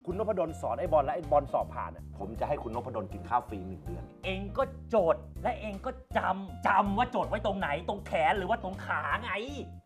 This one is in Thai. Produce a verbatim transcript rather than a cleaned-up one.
คุณนพดลสอนไอ้บอลและไอ้บอลสอบผ่านเนี่ยผมจะให้คุณนพดลกินข้าวฟรีหนึ่งเดือนเองก็โจทย์และเองก็จำจำว่าโจทย์ไว้ตรงไหนตรงแขนหรือว่าตรงขาไง